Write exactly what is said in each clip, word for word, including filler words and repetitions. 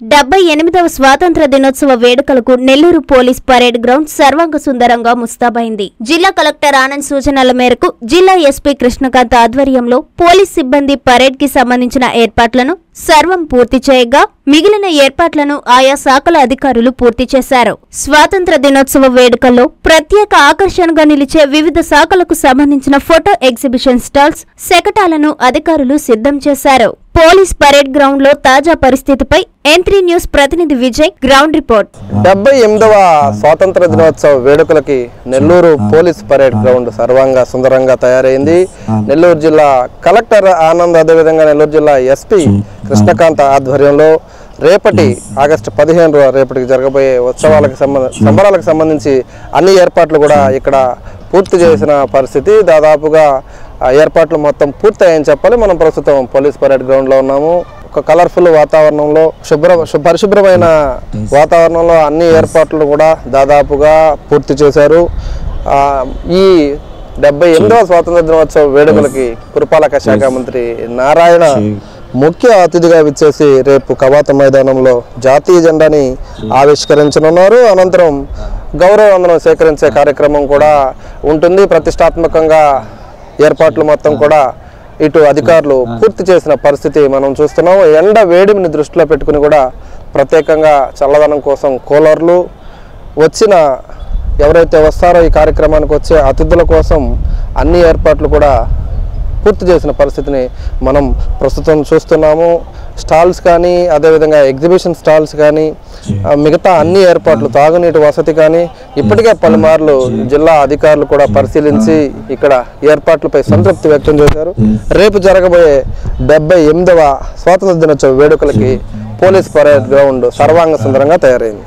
డెబ్బై ఎనిమిదవ స్వాతంత్ర దినోత్సవ వేడుకలకు నెల్లూరు పోలీస్ పరేడ్ గ్రౌండ్ సర్వాంగ సుందరంగా ముస్తాబైంది. జిల్లా కలెక్టర్ ఆనంద్ సూచనల మేరకు జిల్లా ఎస్పీ కృష్ణకాంత్ ఆధ్వర్యంలో పోలీస్ సిబ్బంది పరేడ్ కి సంబంధించిన ఏర్పాట్లను సర్వం పూర్తి చేయగా మిగిలిన ఏర్పాట్లను ఆయా శాఖల అధికారులు పూర్తి చేశారు. స్వాతంత్ర దినోత్సవ వేడుకల్లో ప్రత్యేక ఆకర్షణగా నిలిచే వివిధ శాఖలకు సంబంధించిన ఫోటో ఎగ్జిబిషన్ స్టాల్స్, శకటాలను అధికారులు సిద్ధం చేశారు. పోలీస్ పరేడ్ గ్రౌండ్ లో తాజా పరిస్థితిపై ఎన్ త్రీ న్యూస్ ప్రతినిధి విజయ్ గ్రౌండ్ రిపోర్ట్. డెబ్బై ఎనిమిదవ స్వాతంత్ర దినోత్సవ వేడుకలకి నెల్లూరు పోలీస్ పరేడ్ గ్రౌండ్ సర్వంగా సుందరంగా తయారైంది. నెల్లూరు జిల్లా కలెక్టర్ ఆనంద్, అదేవిధంగా నెల్లూరు జిల్లా ఎస్పీ కృష్ణకాంత్ ఆధ్వర్యంలో రేపటి ఆగస్టు పదిహేను రేపటికి జరగబోయే ఉత్సవాలకు సంబంధ సంబరాలకు సంబంధించి అన్ని ఏర్పాట్లు కూడా ఇక్కడ పూర్తి చేసిన పరిస్థితి. దాదాపుగా ఏర్పాట్లు మొత్తం పూర్తయ్యాయని చెప్పాలి. మనం ప్రస్తుతం పోలీస్ పరేడ్ గ్రౌండ్లో ఉన్నాము. ఒక కలర్ఫుల్ వాతావరణంలో, శుభ్ర పరిశుభ్రమైన వాతావరణంలో అన్ని ఏర్పాట్లు కూడా దాదాపుగా పూర్తి చేశారు. ఈ డెబ్బై ఎనిమిదవ స్వాతంత్ర దినోత్సవ వేడుకలకి పురపాలక శాఖ మంత్రి నారాయణ ముఖ్య అతిథిగా విచ్చేసి రేపు కవాతు మైదానంలో జాతీయ జెండాని ఆవిష్కరించనున్నారు. అనంతరం గౌరవ వందనం సేకరించే కార్యక్రమం కూడా ఉంటుంది. ప్రతిష్టాత్మకంగా ఏర్పాట్లు మొత్తం కూడా ఇటు అధికారులు పూర్తి చేసిన పరిస్థితి మనం చూస్తున్నాం. ఎండ వేడిని దృష్టిలో పెట్టుకుని కూడా ప్రత్యేకంగా చల్లదనం కోసం కూలర్లు, వచ్చిన ఎవరైతే వస్తారో ఈ కార్యక్రమానికి వచ్చే అతిథుల కోసం అన్ని ఏర్పాట్లు కూడా పూర్తి చేసిన పరిస్థితిని మనం ప్రస్తుతం చూస్తున్నాము. స్టాల్స్ కానీ, అదేవిధంగా ఎగ్జిబిషన్ స్టాల్స్ కానీ, మిగతా అన్ని ఏర్పాట్లు, తాగునీటి వసతి కానీ ఇప్పటికే పలుమార్లు జిల్లా అధికారులు కూడా పరిశీలించి ఇక్కడ ఏర్పాట్లపై సంతృప్తి వ్యక్తం చేశారు. రేపు జరగబోయే డెబ్బై ఎనిమిదవ స్వాతంత్ర దినోత్సవ వేడుకలకి పోలీస్ పరేడ్ గ్రౌండ్ సర్వాంగ సుందరంగా తయారైంది.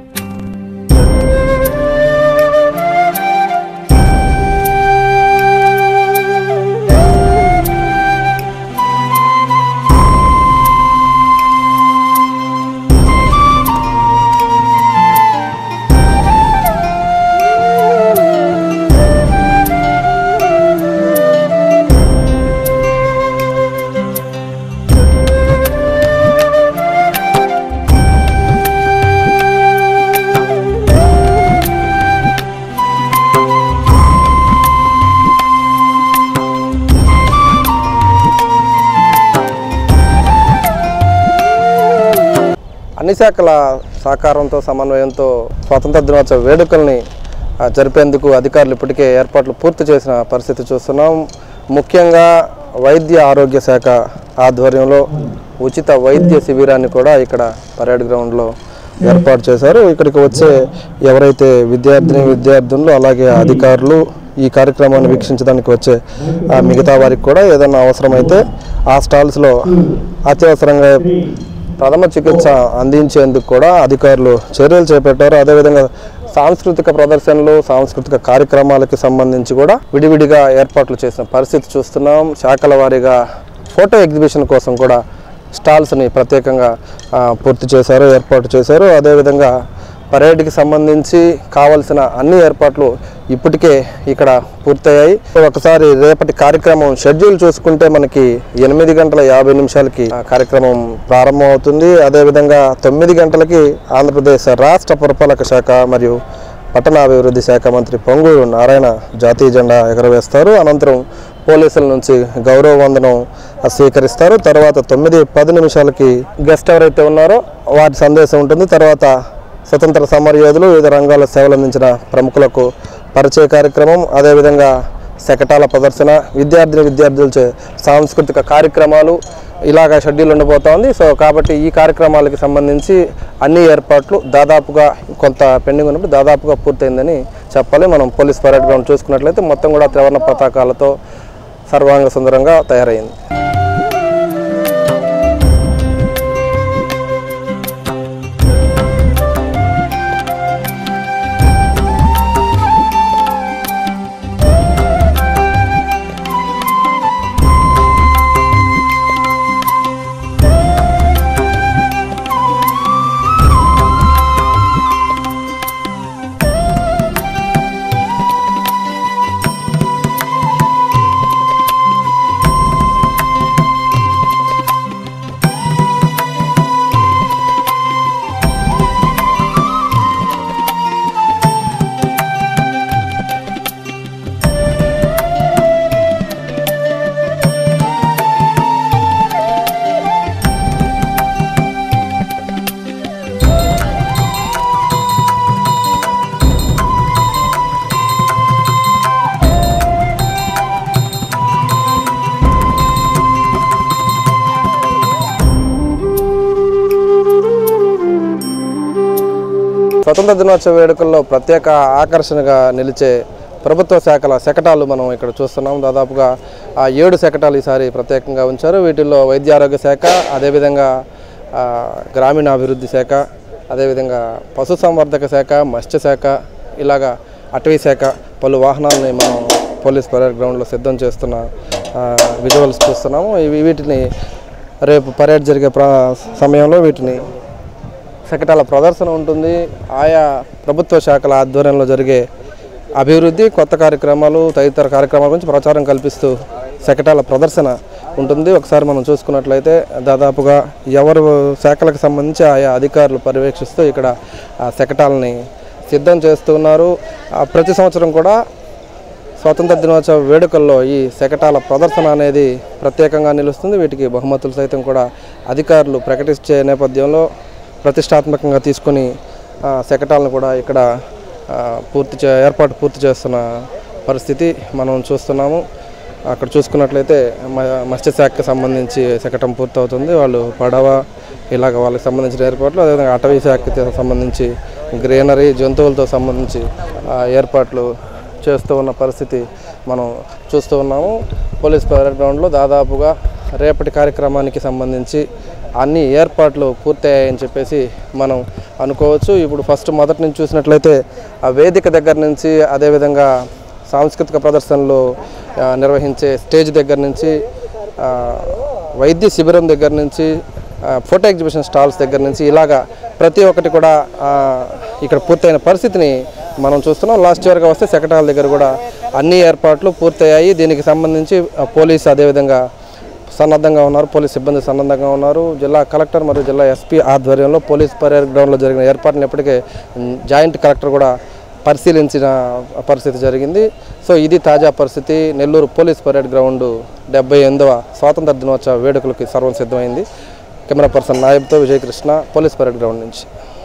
అన్ని శాఖల సహకారంతో, సమన్వయంతో స్వాతంత్ర దినోత్సవ వేడుకల్ని జరిపేందుకు అధికారులు ఇప్పటికే ఏర్పాట్లు పూర్తి చేసిన పరిస్థితి చూస్తున్నాం. ముఖ్యంగా వైద్య ఆరోగ్య శాఖ ఆధ్వర్యంలో ఉచిత వైద్య శిబిరాన్ని కూడా ఇక్కడ పరేడ్ గ్రౌండ్లో ఏర్పాటు చేశారు. ఇక్కడికి వచ్చే ఎవరైతే విద్యార్థిని విద్యార్థులు అలాగే అధికారులు ఈ కార్యక్రమాన్ని వీక్షించడానికి వచ్చే మిగతా వారికి కూడా ఏదైనా అవసరమైతే ఆ స్టాల్స్లో అత్యవసరంగా ప్రథమ చికిత్స అందించేందుకు కూడా అధికారులు చర్యలు చేపట్టారు. అదేవిధంగా సాంస్కృతిక ప్రదర్శనలు, సాంస్కృతిక కార్యక్రమాలకి సంబంధించి కూడా విడివిడిగా ఏర్పాట్లు చేసిన పరిస్థితి చూస్తున్నాం. శాఖల వారీగా ఫోటో ఎగ్జిబిషన్ కోసం కూడా స్టాల్స్ని ప్రత్యేకంగా పూర్తి చేశారు, ఏర్పాటు చేశారు. అదేవిధంగా పరేడ్కి సంబంధించి కావలసిన అన్ని ఏర్పాట్లు ఇప్పటికే ఇక్కడ పూర్తయ్యాయి. ఒకసారి రేపటి కార్యక్రమం షెడ్యూల్ చూసుకుంటే మనకి ఎనిమిది గంటల యాభై నిమిషాలకి కార్యక్రమం ప్రారంభం అవుతుంది. అదేవిధంగా తొమ్మిది గంటలకి ఆంధ్రప్రదేశ్ రాష్ట్ర పురపాలక శాఖ మరియు పట్టణాభివృద్ధి శాఖ మంత్రి పొంగూరు నారాయణ జాతీయ జెండా ఎగరవేస్తారు. అనంతరం పోలీసుల నుంచి గౌరవ వందనం స్వీకరిస్తారు. తర్వాత తొమ్మిది పది నిమిషాలకి గెస్ట్ ఎవరైతే ఉన్నారో వారి సందేశం ఉంటుంది. తర్వాత స్వతంత్ర సమరయోధులు, వివిధ రంగాల సేవలు అందించిన ప్రముఖులకు పరిచయ కార్యక్రమం, అదేవిధంగా శకటాల ప్రదర్శన, విద్యార్థిని విద్యార్థులచే సాంస్కృతిక కార్యక్రమాలు ఇలాగా షెడ్యూల్ ఉండిపోతూ ఉంది. సో కాబట్టి ఈ కార్యక్రమాలకి సంబంధించి అన్ని ఏర్పాట్లు దాదాపుగా, కొంత పెండింగ్ ఉన్నప్పుడు దాదాపుగా పూర్తయిందని చెప్పాలి. మనం పోలీస్ పరేడ్ గ్రౌండ్ చూసుకున్నట్లయితే మొత్తం కూడా త్రివర్ణ పతాకాలతో సర్వాంగ సుందరంగా తయారైంది. స్వతంత్ర దినోత్సవ వేడుకల్లో ప్రత్యేక ఆకర్షణగా నిలిచే ప్రభుత్వ శాఖల శకటాలు మనం ఇక్కడ చూస్తున్నాం. దాదాపుగా ఆ ఏడు శకటాలు ఈసారి ప్రత్యేకంగా ఉంచారు. వీటిల్లో వైద్య ఆరోగ్య శాఖ, అదేవిధంగా గ్రామీణాభివృద్ధి శాఖ, అదేవిధంగా పశుసంవర్ధక శాఖ, మత్స్య శాఖ, ఇలాగా అటవీ శాఖ పలు వాహనాలని మనం పోలీస్ పరేడ్ గ్రౌండ్లో సిద్ధం చేస్తున్న విజువల్స్ చూస్తున్నాము. ఇవి వీటిని రేపు పరేడ్ జరిగే ప్ర సమయంలో వీటిని శకటాల ప్రదర్శన ఉంటుంది. ఆయా ప్రభుత్వ శాఖల ఆధ్వర్యంలో జరిగే అభివృద్ధి, కొత్త కార్యక్రమాలు, తదితర కార్యక్రమాల గురించి ప్రచారం కల్పిస్తూ శకటాల ప్రదర్శన ఉంటుంది. ఒకసారి మనం చూసుకున్నట్లయితే దాదాపుగా ఎవరు శాఖలకు సంబంధించి ఆయా అధికారులు పర్యవేక్షిస్తూ ఇక్కడ శకటాలని సిద్ధం చేస్తున్నారు. ప్రతి సంవత్సరం కూడా స్వాతంత్ర దినోత్సవ వేడుకల్లో ఈ శకటాల ప్రదర్శన అనేది ప్రత్యేకంగా నిలుస్తుంది. వీటికి బహుమతులు సైతం కూడా అధికారులు ప్రకటించే నేపథ్యంలో ప్రతిష్టాత్మకంగా తీసుకుని శకటాలను కూడా ఇక్కడ పూర్తి చే ఏర్పాటు పూర్తి చేస్తున్న పరిస్థితి మనం చూస్తున్నాము. అక్కడ చూసుకున్నట్లయితే మత్స్యశాఖకి సంబంధించి శకటం పూర్తవుతుంది. వాళ్ళు పడవ ఇలాగ వాళ్ళకి సంబంధించిన ఏర్పాట్లు, అదేవిధంగా అటవీ శాఖకి సంబంధించి గ్రీనరీ, జంతువులతో సంబంధించి ఏర్పాట్లు చేస్తూ ఉన్న పరిస్థితి మనం చూస్తూ ఉన్నాము. పోలీస్ పరేడ్ గ్రౌండ్లో దాదాపుగా రేపటి కార్యక్రమానికి సంబంధించి అన్ని ఏర్పాట్లు పూర్తయ్యాయని చెప్పేసి మనం అనుకోవచ్చు. ఇప్పుడు ఫస్ట్ మొదటి నుంచి చూసినట్లయితే ఆ వేదిక దగ్గర నుంచి, అదేవిధంగా సాంస్కృతిక ప్రదర్శనలు నిర్వహించే స్టేజ్ దగ్గర నుంచి, వైద్య శిబిరం దగ్గర నుంచి, ఫోటో ఎగ్జిబిషన్ స్టాల్స్ దగ్గర నుంచి ఇలాగా ప్రతి ఒక్కటి కూడా ఇక్కడ పూర్తయిన పరిస్థితిని మనం చూస్తున్నాం. లాస్ట్ ఇయర్గా వస్తే శకటాల దగ్గర కూడా అన్ని ఏర్పాట్లు పూర్తయ్యాయి. దీనికి సంబంధించి పోలీసు అదేవిధంగా సన్నద్ధంగా ఉన్నారు, పోలీస్ సిబ్బంది సన్నద్ధంగా ఉన్నారు. జిల్లా కలెక్టర్ మరియు జిల్లా ఎస్పీ ఆధ్వర్యంలో పోలీస్ పరేడ్ గ్రౌండ్లో జరిగిన ఏర్పాట్లను ఇప్పటికే జాయింట్ కలెక్టర్ కూడా పరిశీలించిన పరిస్థితి జరిగింది. సో ఇది తాజా పరిస్థితి. నెల్లూరు పోలీస్ పరేడ్ గ్రౌండ్ డెబ్బై ఎనిమిదవ స్వాతంత్ర దినోత్సవ వేడుకలకి సర్వం సిద్ధమైంది. కెమెరా పర్సన్ నాయబ్తో విజయకృష్ణ, పోలీస్ పరేడ్ గ్రౌండ్ నుంచి.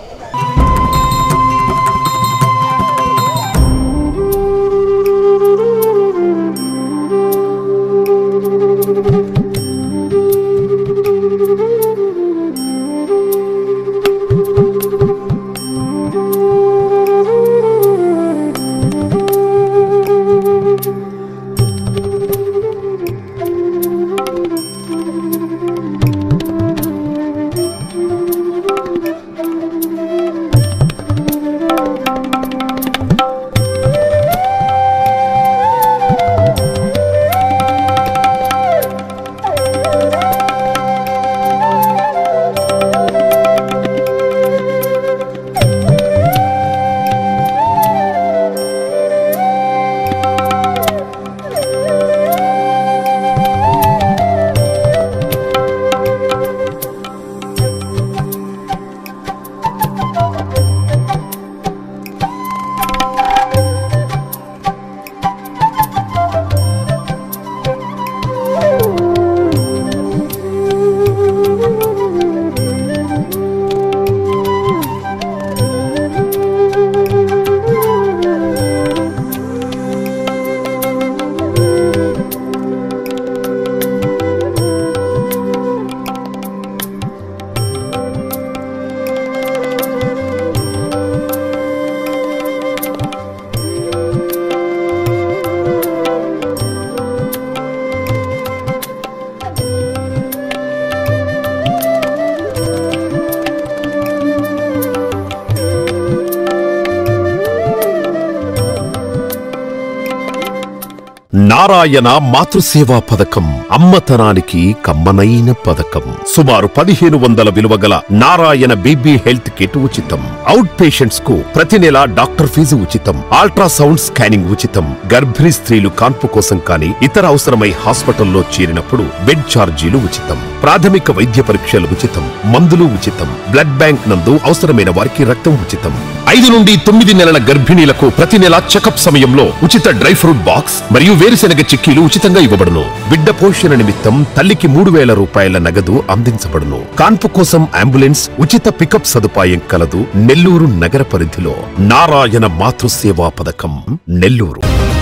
నారాయణ మాతృసేవా పథకం అమ్మతనానికి కమ్మనైన పథకం. సుమారు పదిహేను వందల విలువ గల నారాయణ బేబీ హెల్త్ కిట్ ఉచితం. అవుట్ పేషెంట్స్ కు ప్రతి నెల డాక్టర్ ఫీజు ఉచితం. అల్ట్రాసౌండ్ స్కానింగ్ ఉచితం. గర్భిణీ స్త్రీలు కాన్పు కోసం కానీ ఇతర అవసరమై హాస్పిటల్లో చేరినప్పుడు బెడ్ ఛార్జీలు ఉచితం. ప్రాథమిక వైద్య పరీక్షలు ఉచితం. మందులు ఉచితం. బ్లడ్ బ్యాంక్ నందు అవసరమైన వారికి రక్తం ఉచితం. ఐదు నుండి తొమ్మిది నెలల గర్భిణీలకు ప్రతి నెల చెకప్ సమయంలో ఉచిత డ్రై ఫ్రూట్ బాక్స్ మరియు వేరుశెనగ చిక్కీలు ఉచితంగా ఇవ్వబడును. బిడ్డ పోషణ నిమిత్తం తల్లికి మూడు వేల రూపాయల నగదు అందించబడును. కాన్పు కోసం అంబులెన్స్ ఉచిత పికప్ సదుపాయం కలదు. నెల్లూరు నగర పరిధిలో నారాయణ మాతృసేవా పథకం, నెల్లూరు.